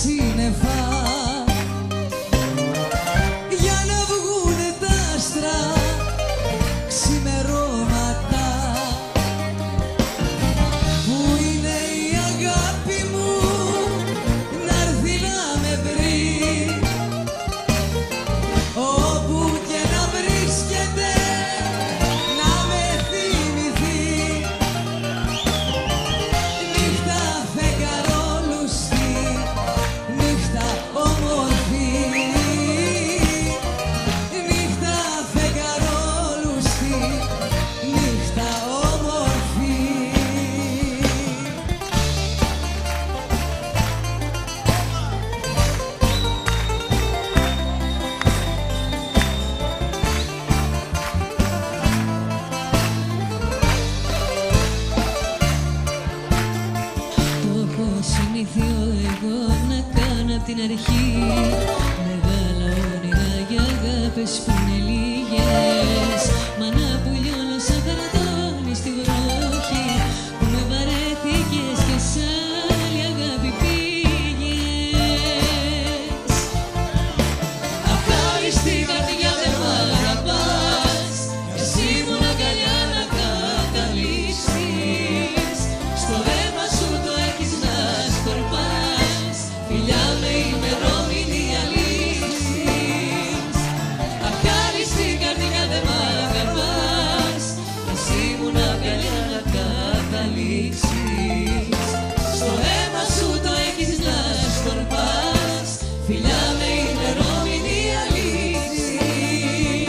σύννεφα για να βγουνε τα άστρα ξημερώματα. Πού είναι η αγάπη μου να'ρθεί να με βρει, όπου και να βρίσκεται να με θυμηθεί. Νύχτα φεγγαρόλουστη, νύχτα όμορφη, νύχτα φεγγαρόλουστη, νύχτα όμορφη. Το έχω συνήθει εγώ να κάνω απ' την αρχή μεγάλα όνειρα για αγάπες που είναι λίγες. Μα να που λιώνω σαν καρατόνι στη βροχή που με βαρέθηκες και σ' άλλη αγάπη πήγες. Ευχάριστη καρδιά δεν μ' αγαπάς, εσύ μου αγκαλιά να καταλήξεις. Στο αίμα σου το έχεις να σκορπάς, φιλιά με ημερομηνία λήξης. Ευχάριστη καρδιά δεν μ' αγαπάς, εσύ μου αγκαλιά να καταλήξεις. Στο αίμα σου το έχεις να σκορπάς, φιλιά με ημερομηνία λήξης.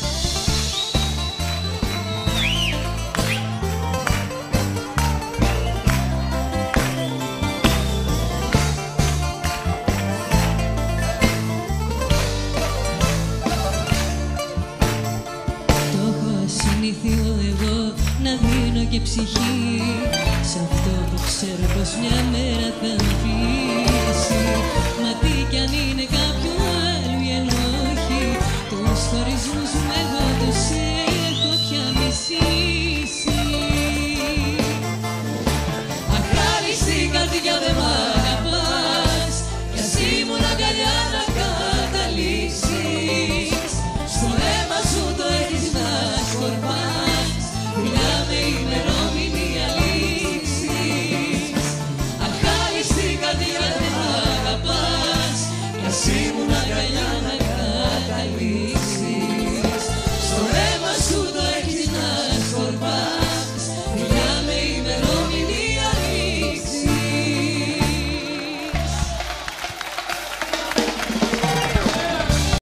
Το έχω συνήθει εγώ να δίνω και ψυχή σ' αυτό που ξέρω πως μια μέρα θα